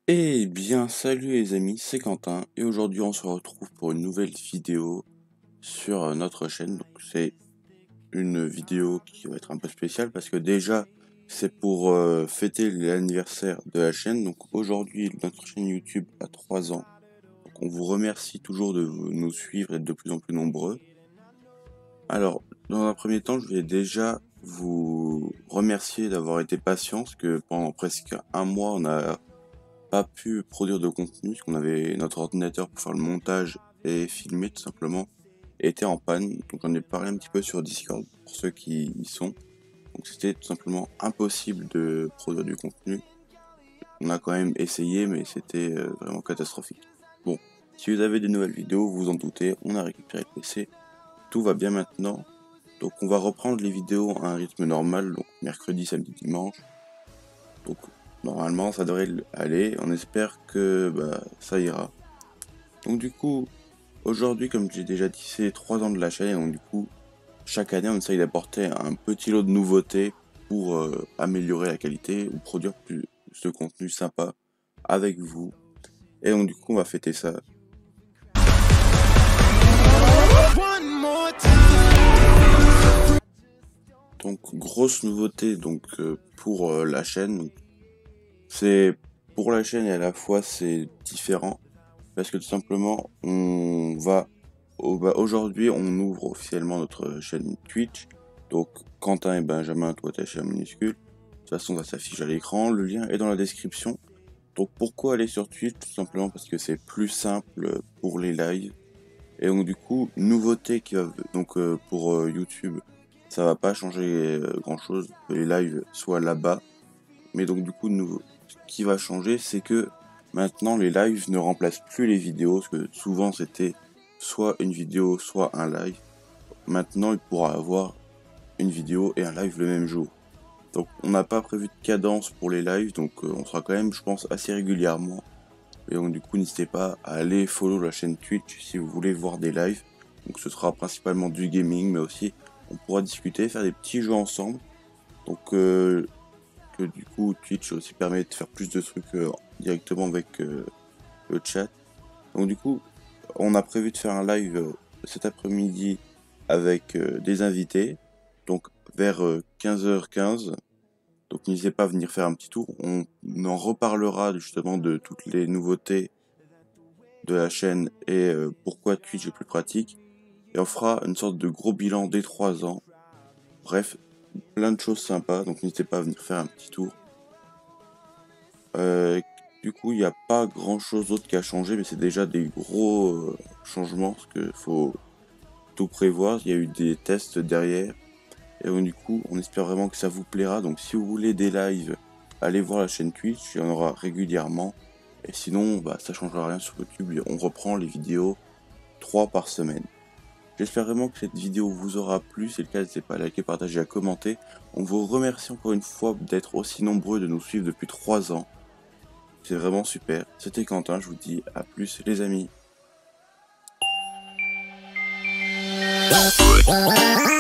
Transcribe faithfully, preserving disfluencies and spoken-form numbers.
Eh bien, salut les amis, c'est Quentin et aujourd'hui on se retrouve pour une nouvelle vidéo sur euh, notre chaîne. Donc c'est une vidéo qui va être un peu spéciale parce que déjà c'est pour euh, fêter l'anniversaire de la chaîne. Donc aujourd'hui notre chaîne YouTube a trois ans. Donc on vous remercie toujours de vous- nous suivre et de plus en plus nombreux. Alors dans un premier temps je vais déjà vous remercier d'avoir été patient parce que pendant presque un mois on a pas pu produire de contenu parce qu'on avait notre ordinateur pour faire le montage et filmer tout simplement était en panne. Donc j'en ai parlé un petit peu sur Discord pour ceux qui y sont. Donc c'était tout simplement impossible de produire du contenu. On a quand même essayé mais c'était euh, vraiment catastrophique. Bon, si vous avez des nouvelles vidéos, vous vous en doutez, on a récupéré le P C. Tout va bien maintenant. Donc on va reprendre les vidéos à un rythme normal, donc mercredi, samedi, dimanche. Donc normalement ça devrait aller, on espère que bah, ça ira. Donc du coup, aujourd'hui comme j'ai déjà dit, c'est trois ans de la chaîne, donc du coup, chaque année on essaye d'apporter un petit lot de nouveautés pour euh, améliorer la qualité ou produire plus de contenu sympa avec vous. Et donc du coup on va fêter ça. Donc grosse nouveauté donc euh, pour euh, la chaîne. C'est pour la chaîne et à la fois c'est différent. Parce que tout simplement, on va au- bah, aujourd'hui, on ouvre officiellement notre chaîne Twitch. Donc, Quentin et Benjamin, tout attaché en minuscule. De toute façon, ça s'affiche à l'écran. Le lien est dans la description. Donc, pourquoi aller sur Twitch? Tout simplement parce que c'est plus simple pour les lives. Et donc, du coup, nouveauté qui va donc euh, pour euh, YouTube, ça va pas changer euh, grand chose. Que les lives soient là-bas. Mais donc, du coup, nouveau, ce qui va changer, c'est que maintenant, les lives ne remplacent plus les vidéos, parce que souvent c'était soit une vidéo, soit un live. Maintenant, il pourra avoir une vidéo et un live le même jour. Donc, on n'a pas prévu de cadence pour les lives, donc euh, on sera quand même, je pense, assez régulièrement. Et donc, du coup, n'hésitez pas à aller follow la chaîne Twitch si vous voulez voir des lives. Donc, ce sera principalement du gaming, mais aussi on pourra discuter, faire des petits jeux ensemble. Donc, euh, que du coup, Twitch aussi permet de faire plus de trucs euh, directement avec euh, le chat. Donc du coup, on a prévu de faire un live euh, cet après-midi avec euh, des invités, donc vers euh, quinze heures quinze. Donc n'hésitez pas à venir faire un petit tour. On en reparlera justement de toutes les nouveautés de la chaîne et euh, pourquoi Twitch est plus pratique. Et on fera une sorte de gros bilan des trois ans. Bref, plein de choses sympas, donc n'hésitez pas à venir faire un petit tour. Euh, du coup, il n'y a pas grand chose d'autre qui a changé, mais c'est déjà des gros euh, changements parce qu'il faut tout prévoir. Il y a eu des tests derrière. Et donc, du coup, on espère vraiment que ça vous plaira. Donc, si vous voulez des lives, allez voir la chaîne Twitch, il y en aura régulièrement. Et sinon, bah, ça changera rien sur YouTube. On reprend les vidéos trois par semaine. J'espère vraiment que cette vidéo vous aura plu. Si c'est le cas, n'hésitez pas à liker, partager, à commenter. On vous remercie encore une fois d'être aussi nombreux, de nous suivre depuis trois ans. C'est vraiment super. C'était Quentin, je vous dis à plus les amis.